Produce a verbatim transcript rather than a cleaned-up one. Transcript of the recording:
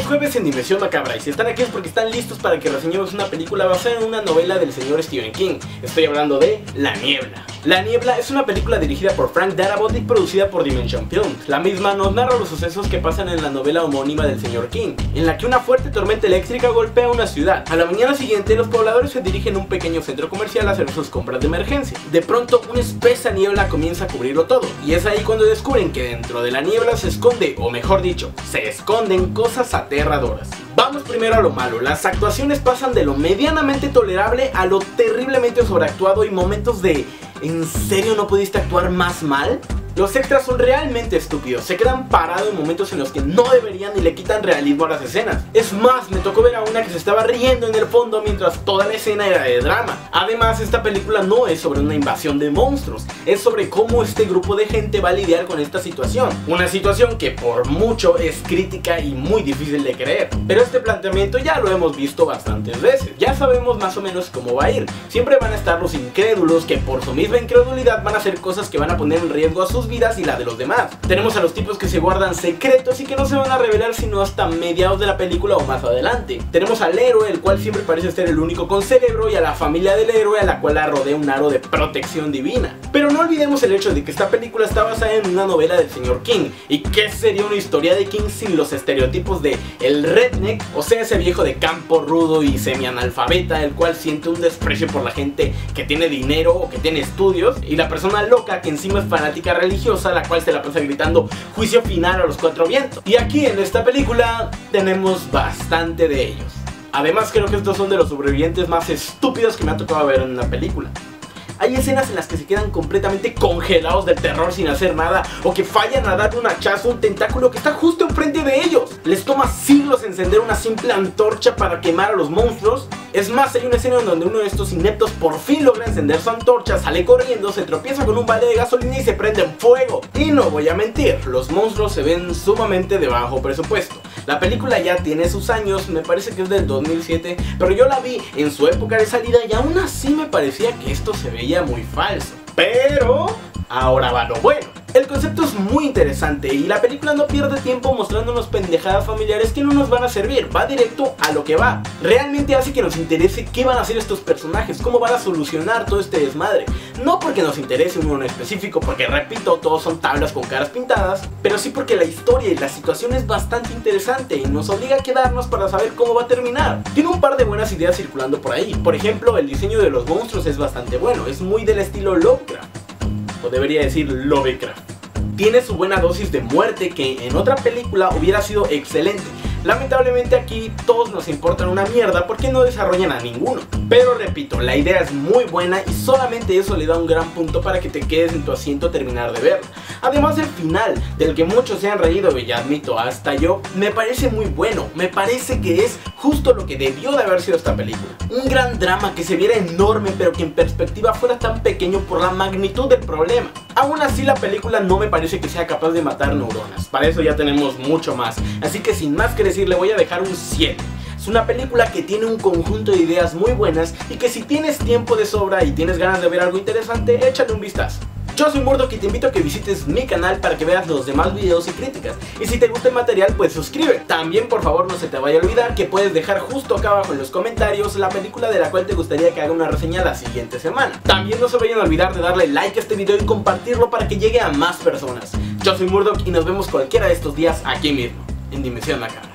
jueves en Dimensión Macabra, y si están aquí es porque están listos para que reseñemos una película basada en una novela del señor Stephen King. Estoy hablando de La Niebla. La Niebla es una película dirigida por Frank Darabont y producida por Dimension Films. La misma nos narra los sucesos que pasan en la novela homónima del señor King, en la que una fuerte tormenta eléctrica golpea una ciudad. A la mañana siguiente, los pobladores se dirigen a un pequeño centro comercial a hacer sus compras de emergencia. De pronto, una espesa niebla comienza a cubrirlo todo, y es ahí cuando descubren que dentro de la niebla se esconde, o mejor dicho, se esconden cosas aterradoras. Vamos primero a lo malo. Las actuaciones pasan de lo medianamente tolerable a lo terriblemente sobreactuado y momentos de ¿en serio no pudiste actuar más mal? Los extras son realmente estúpidos, se quedan parados en momentos en los que no deberían y le quitan realismo a las escenas. Es más, me tocó ver a una que se estaba riendo en el fondo mientras toda la escena era de drama. Además, esta película no es sobre una invasión de monstruos, es sobre cómo este grupo de gente va a lidiar con esta situación. Una situación que por mucho es crítica y muy difícil de creer. Pero este planteamiento ya lo hemos visto bastantes veces, ya sabemos más o menos cómo va a ir. Siempre van a estar los incrédulos que por su misma incredulidad van a hacer cosas que van a poner en riesgo a sus vidas y la de los demás. Tenemos a los tipos que se guardan secretos y que no se van a revelar sino hasta mediados de la película o más adelante. Tenemos al héroe, el cual siempre parece ser el único con cerebro, y a la familia del héroe, a la cual la rodea un aro de protección divina. Pero no olvidemos el hecho de que esta película está basada en una novela del señor King. ¿Y qué sería una historia de King sin los estereotipos de el redneck, o sea, ese viejo de campo rudo y semi-analfabeta, el cual siente un desprecio por la gente que tiene dinero o que tiene estudios, y la persona loca que encima es fanática religiosa, la cual se la pasa gritando juicio final a los cuatro vientos? Y aquí en esta película tenemos bastante de ellos. Además, creo que estos son de los sobrevivientes más estúpidos que me ha tocado ver en una película. Hay escenas en las que se quedan completamente congelados del terror sin hacer nada, o que fallan a dar un hachazo a un tentáculo que está justo enfrente de ellos. Les toma siglos encender una simple antorcha para quemar a los monstruos. Es más, hay una escena en donde uno de estos ineptos por fin logra encender su antorcha, sale corriendo, se tropieza con un balde de gasolina y se prende en fuego. Y no voy a mentir, los monstruos se ven sumamente de bajo presupuesto. La película ya tiene sus años, me parece que es del dos mil siete, pero yo la vi en su época de salida y aún así me parecía que esto se veía muy falso. Pero ahora va lo bueno. El concepto es muy interesante y la película no pierde tiempo mostrándonos pendejadas familiares que no nos van a servir, va directo a lo que va. Realmente hace que nos interese qué van a hacer estos personajes, cómo van a solucionar todo este desmadre. No porque nos interese uno en específico, porque repito, todos son tablas con caras pintadas, pero sí porque la historia y la situación es bastante interesante y nos obliga a quedarnos para saber cómo va a terminar. Tiene un par de buenas ideas circulando por ahí. Por ejemplo, el diseño de los monstruos es bastante bueno, es muy del estilo Lovecraft, o debería decir Lovecraft. Tiene su buena dosis de muerte que en otra película hubiera sido excelente. Lamentablemente aquí todos nos importan una mierda porque no desarrollan a ninguno. Pero repito, la idea es muy buena y solamente eso le da un gran punto para que te quedes en tu asiento a terminar de verla. Además, el final, del que muchos se han reído, y admito hasta yo, me parece muy bueno. Me parece que es justo lo que debió de haber sido esta película. Un gran drama que se viera enorme pero que en perspectiva fuera tan pequeño por la magnitud del problema. Aún así, la película no me parece que sea capaz de matar neuronas. Para eso ya tenemos mucho más. Así que sin más que decir, le voy a dejar un siete. Es una película que tiene un conjunto de ideas muy buenas y que si tienes tiempo de sobra y tienes ganas de ver algo interesante, échale un vistazo. Yo soy Murdoch y te invito a que visites mi canal para que veas los demás videos y críticas. Y si te gusta el material, pues suscríbete. También, por favor, no se te vaya a olvidar que puedes dejar justo acá abajo en los comentarios la película de la cual te gustaría que haga una reseña la siguiente semana. También no se vayan a olvidar de darle like a este video y compartirlo para que llegue a más personas. Yo soy Murdoch y nos vemos cualquiera de estos días aquí mismo, en Dimensión Macabra.